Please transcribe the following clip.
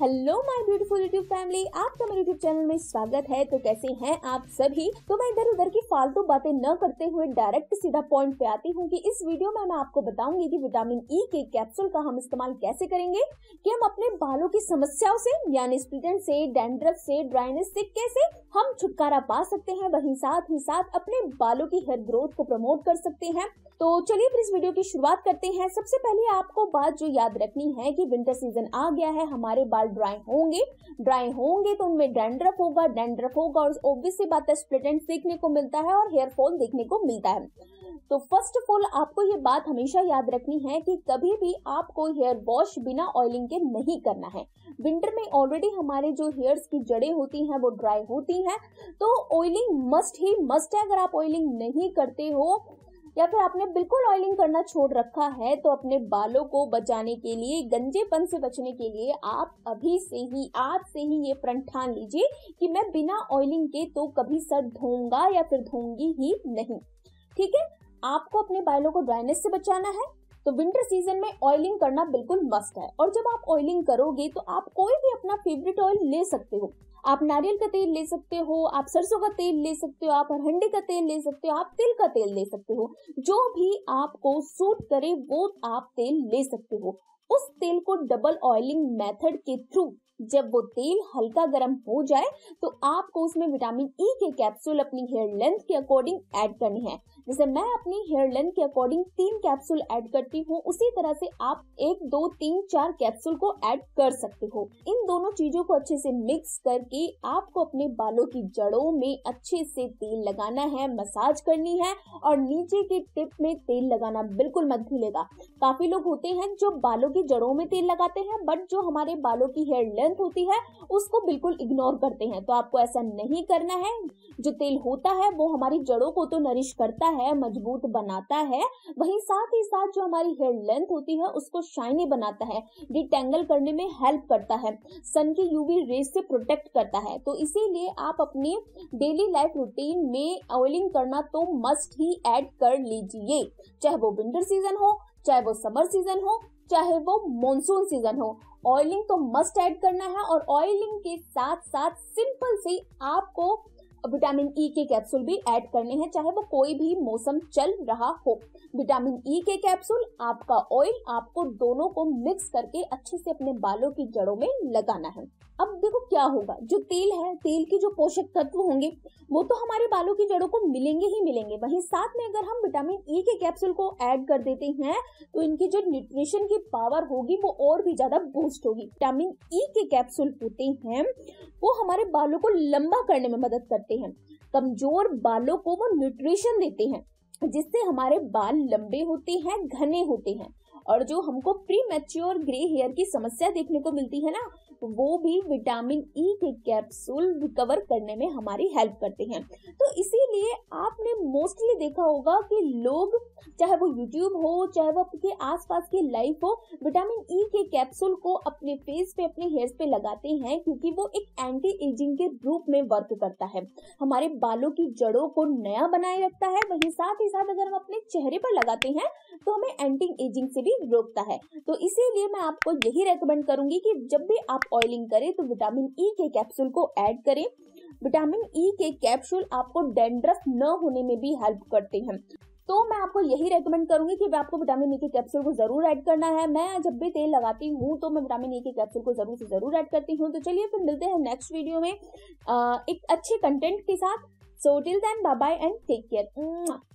Hello my beautiful YouTube family, आपका मेरे YouTube channel में स्वागत है। तो कैसे हैं आप सभी। तो मैं इधर उधर की फालतू बातें न करते हुए डायरेक्ट सीधा पॉइंट पे आती हूँ कि इस वीडियो में मैं आपको बताऊंगी कि विटामिन ई के कैप्सूल का हम इस्तेमाल कैसे करेंगे कि हम अपने बालों की समस्याओं से यानी स्प्लिट एंड से, डैंड्रफ से, ड्राइनेस से कैसे हम छुटकारा पा सकते हैं, वहीं साथ ही साथ अपने बालों की हेयर ग्रोथ को प्रमोट कर सकते हैं। तो चलिए फिर इस वीडियो की शुरुआत करते हैं। सबसे पहले आपको बात जो याद रखनी है कि विंटर सीजन आ गया है, हमारे बाल ड्राई होंगे तो उनमें डैंड्रफ होगा और ऑब्वियस सी बात है स्प्लिट एंड देखने को मिलता है और हेयर फॉल देखने को मिलता है। तो फर्स्ट ऑफ ऑल आपको ये बात हमेशा याद रखनी है कि कभी भी आपको हेयर वॉश बिना ऑयलिंग के नहीं करना है। विंटर में ऑलरेडी हमारे जो हेयर्स की जड़ें होती हैं वो ड्राई होती हैं, तो ऑयलिंग मस्ट है। अगर आप ऑयलिंग नहीं करते हो या फिर आपने बिल्कुल ऑयलिंग करना छोड़ रखा है तो अपने बालों को बचाने के लिए, गंजेपन से बचने के लिए आप आज से ही ये प्रण ठान लीजिए कि मैं बिना ऑयलिंग के तो कभी सर धोऊंगा या फिर धोऊंगी ही नहीं। ठीक है, आपको अपने बालों को ड्राइनेस से बचाना है तो विंटर सीजन में ऑयलिंग करना बिल्कुल मस्ट है। और जब आप ऑयलिंग करोगे तो आप कोई भी अपना फेवरेट ऑयल ले सकते हो। आप नारियल का तेल ले सकते हो, आप सरसों का तेल ले सकते हो, आप अरहंडी का तेल ले सकते हो, आप तिल का तेल ले सकते हो। जो भी आपको सूट करे वो आप तेल ले सकते हो। उस तेल को डबल ऑयलिंग मेथड के थ्रू जब वो तेल हल्का गर्म हो जाए तो आपको उसमें विटामिन ई के कैप्सूल अपनी हेयर लेंथ के अकॉर्डिंग ऐड करनी है। जैसे मैं अपनी हेयर लेंथ के अकॉर्डिंग 3 कैप्सूल ऐड करती हूँ, उसी तरह से आप 1, 2, 3, 4 कैप्सूल को ऐड कर सकते हो। इन दोनों चीजों को अच्छे से मिक्स करके आपको अपने बालों की जड़ों में अच्छे से तेल लगाना है, मसाज करनी है और नीचे के टिप में तेल लगाना बिल्कुल मत भूलेगा। काफी लोग होते हैं जो बालों की जड़ों में तेल लगाते हैं, बट जो हमारे बालों की हेयर लेंथ होती है उसको बिल्कुल इग्नोर करते हैं। तो आपको ऐसा नहीं करना है। जो तेल होता है वो हमारी जड़ों को तो नरिश करता है, मजबूत बनाता है, वहीं साथ ही साथ जो हमारी हेयर लेंथ होती है उसको शाइनी बनाता है, डिटेंगल करने में हेल्प करता है, सन की यूवी रेज से प्रोटेक्ट करता है। तो इसीलिए आप अपने डेली लाइफ रूटीन में ऑयलिंग करना तो मस्ट ही ऐड कर लीजिए, चाहे वो विंटर सीजन हो, चाहे वो समर सीजन हो, चाहे वो मॉनसून सीजन हो। ऑयलिंग तो मस्ट ऐड करना है और ऑयलिंग के साथ साथ सिंपल से आपको विटामिन ई के कैप्सूल भी ऐड करने हैं, चाहे वो कोई भी मौसम चल रहा हो। विटामिन ई के कैप्सूल, आपका ऑयल, आपको दोनों को मिक्स करके अच्छे से अपने बालों की जड़ों में लगाना है। अब देखो क्या होगा, जो तेल है, तेल के जो पोषक तत्व होंगे वो तो हमारे बालों की जड़ों को मिलेंगे ही मिलेंगे, वहीं साथ में अगर हम विटामिन ई के कैप्सूल को ऐड कर देते हैं तो इनकी जो न्यूट्रिशन की पावर होगी वो और भी ज्यादा बूस्ट होगी। विटामिन ई के कैप्सूल होते हैं वो हमारे बालों को लंबा करने में मदद करते हैं, कमजोर बालों को वो न्यूट्रिशन देते हैं जिससे हमारे बाल लंबे होते हैं, घने होते हैं। और जो हमको प्री मैच्योर ग्रे हेयर की समस्या देखने को मिलती है ना, वो भी विटामिन ई के कैप्सूल रिकवर करने में हमारी हेल्प करते हैं। तो इसीलिए आपने मोस्टली देखा होगा कि लोग, चाहे वो यूट्यूब हो, चाहे वो आपके आसपास की लाइफ हो, विटामिन ई के कैप्सूल को अपने फेस पे, अपने हेयर्स पे लगाते हैं क्योंकि वो एक एंटी एजिंग के रूप में वर्क करता है, हमारे बालों की जड़ों को नया बनाए रखता है। वहीं साथ ही साथ अगर हम अपने चेहरे पर लगाते हैं तो हमें एंटी एजिंग से भी रोकता है। तो इसीलिए मैं आपको यही रेकमेंड करूंगी कि जब भी आप ऑयलिंग करें तो विटामिन ई के कैप्सूल को ऐड करें। विटामिन ई के कैप्सूल आपको डैंड्रफ न होने में भी हेल्प करते हैं। तो मैं आपको यही रेकमेंड करूंगी कि आपको विटामिन ई के कैप्सूल को जरूर ऐड करना है। मैं जब भी तेल लगाती हूँ तो मैं विटामिन ई के कैप्सूल को जरूर से जरूर ऐड करती हूँ। तो चलिए फिर मिलते हैं नेक्स्ट वीडियो में एक अच्छे कंटेंट के साथ। So till then bye bye and take care.